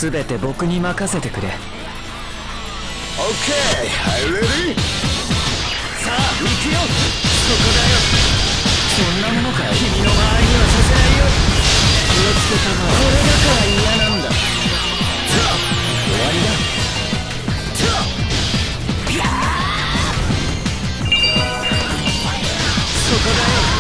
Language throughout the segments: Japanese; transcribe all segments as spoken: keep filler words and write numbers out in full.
すべて僕に任せてくれ。 OK! Are you ready? さあ行くよ。そこだよ。そんなものかい。君の周りにはさせないよ。気をつけたまえ。これだから嫌なんだ。終わりだ。そこだよ。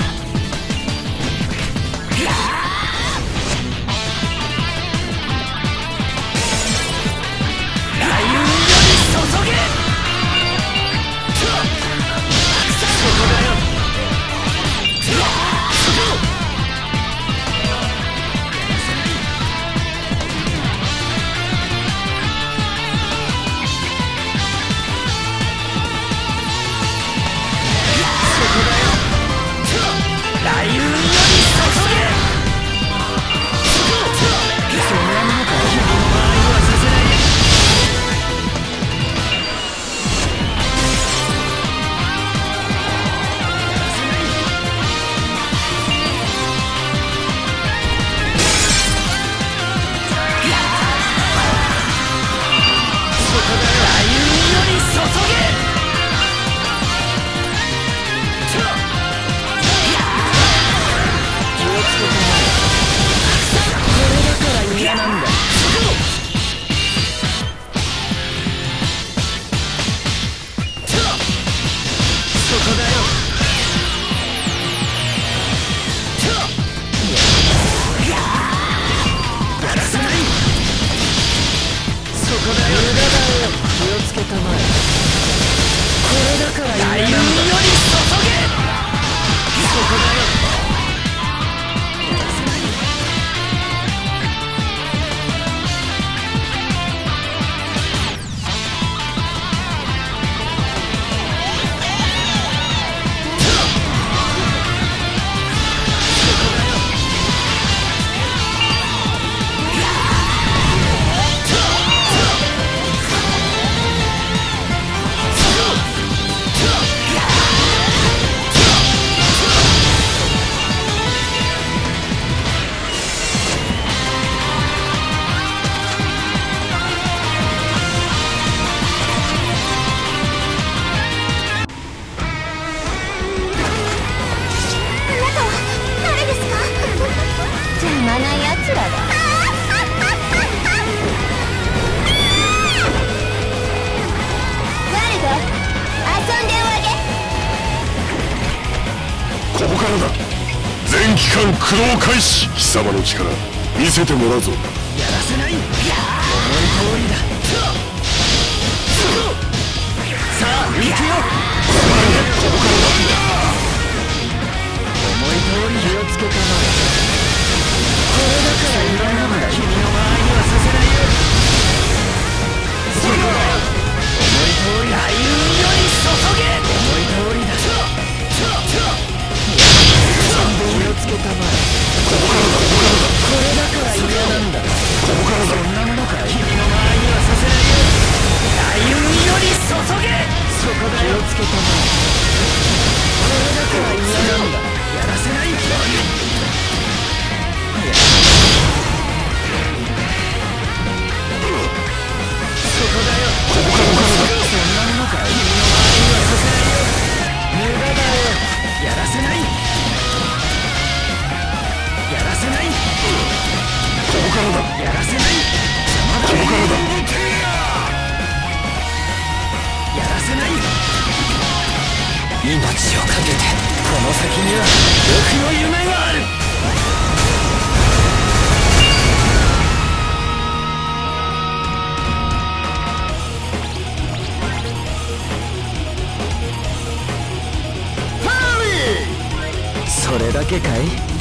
駆動開始。貴様の力見せてもらうぞ。 やらせない。思い通りだ。さあ行くよ。ここからだ。思い通り気をつけたまえ。これだから言わなんだ。君の場合にはさせないよ。そうだよ。思い通りだ。雷雲より注げ。思い通りだ。気をつけたまえ。ここからだ。これだから嫌なんだ。ここからだ。そんなものかい。君の周りにはさせないよ。雷雲より注げ。そこだよ。気をつけたまえ。これだから嫌なんだ。やらせない。いやそこだよ。ここからだ。そんなものかい。君の周りにはさせないよ。無駄だよ。やらせない。やらせない。ここからだ。やらせない。ここからだ。やらせない。命をかけてこの先には僕の夢がある。それだけかい。